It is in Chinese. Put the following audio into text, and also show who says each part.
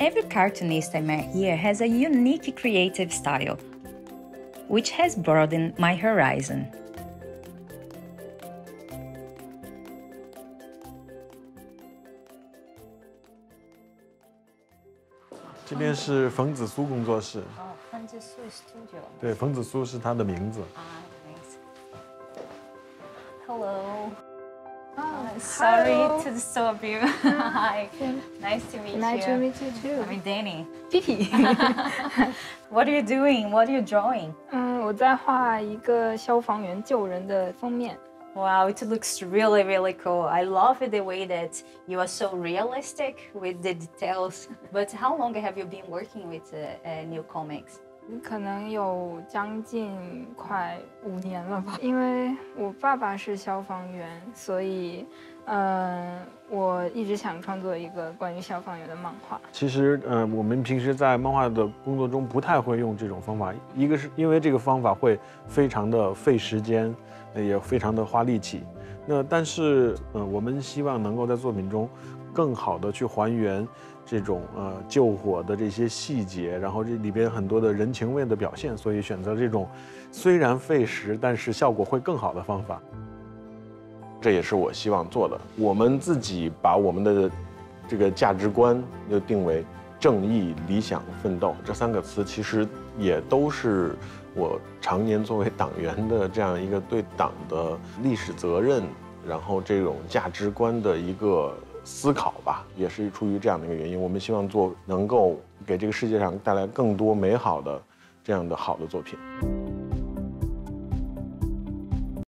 Speaker 1: Every cartoonist I met here has a unique creative style, which has broadened my horizon.
Speaker 2: 这边是冯子苏工作室。
Speaker 1: 哦，冯子苏 Studio。
Speaker 2: 对，冯子苏是他的名字。
Speaker 1: Thanks. Hello.
Speaker 3: Oh,
Speaker 1: Sorry
Speaker 3: hello.
Speaker 1: to disturb you. Hi. Nice to meet you.
Speaker 3: Nice to meet you too.
Speaker 1: I'm Danny.
Speaker 3: Vicky.
Speaker 1: What are you doing? What are you drawing?
Speaker 3: 我在画一个消防员救人的封面。
Speaker 1: Wow, it looks really, really cool. I love the way that you are so realistic with the details. But how long have you been working with New Comics?
Speaker 3: 可能有将近快5年了吧，因为我爸爸是消防员，所以，我一直想创作一个关于消防员的漫画。
Speaker 2: 其实，我们平时在漫画的工作中不太会用这种方法，一个是因为这个方法会非常的费时间，也非常的花力气。但是，我们希望能够在作品中更好的去还原这种救火的这些细节，然后这里边很多的人情味的表现，所以选择这种虽然费时，但是效果会更好的方法。这也是我希望做的。我们自己把我们的这个价值观就定为正义、理想、奋斗这3个词，其实也都是我常年作为党员的这样一个对党的历史责任，然后这种价值观的一个思考吧，也是出于这样的一个原因。我们希望能够给这个世界上带来更多美好的这样的好的作品。